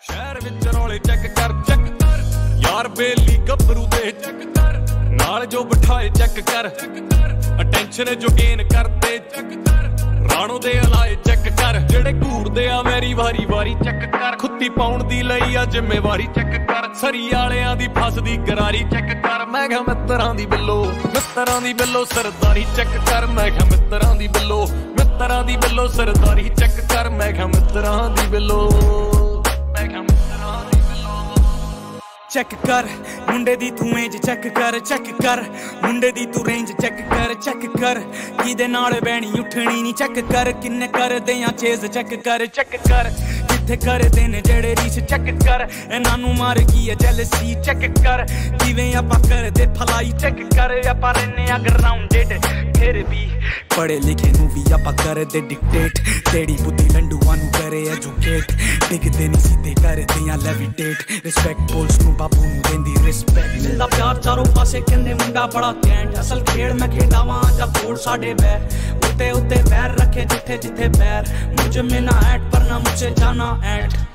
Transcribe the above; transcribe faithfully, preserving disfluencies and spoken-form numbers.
शहर विच रौले चेक कर चेक कर यार बेली गभरू दे चेक कर नाल जो बिठाए चेक कर अटेंशन जो गेन करते चेक कर राणो दे अलाए चेक कर जेड़े घूरदे आ मेरी वारी वारी चेक कर खुत्ती पाउण दी लई आ जिम्मेवारी चेक कर सरी वालियां दी फसदी गरारी चेक कर मैं कहा मित्तरां दी बिल्लो मित्तरां दी बिल्लो सरदारी चेक कर मैं कहा मित्तरां दी बिल्लो मित्तरां दी बिल्लो सरदारी चेक कर मैं कहा मित्तरां दी बिल्लो मैं कहा मित्तरां दी बिल्लो चेक कर मुंडे दी तू एज चेक कर चेक कर मुंडे दी तू रेंज चेक कर चेक कर किदे नाल बैणी उठनी नी चेक कर किन्ने कर दे या चेज चेक कर चेक कर जिथे कर दे ने जेड़े रीच चेक कर इन्हां नू मार की है जेलसी चेक कर किवें आपां कर दे फलाई चेक कर आपां रहने आ ग्राउंडेड फिर भी पढ़े लिखे नू भी आपां कर दे डिक्टेट तेरी बुद्धि लंडूआं नू करे एजुकेट डिगदे नी सीधे कर दे या लेविटेट रिस्पेक्ट बोल्स नू बाबू नू देंदी रिस्पेक्ट मिलदा प्यार चारों पासे कहंदे मुंडा बड़ा कैंट असल खेड़ मैं खेडावां जा कोड़ साडे बैर उत्ते उत्ते पैर रखे जिथे जिथे पैर मुझे में ना ऐट पर ना मुझे जाना ऐट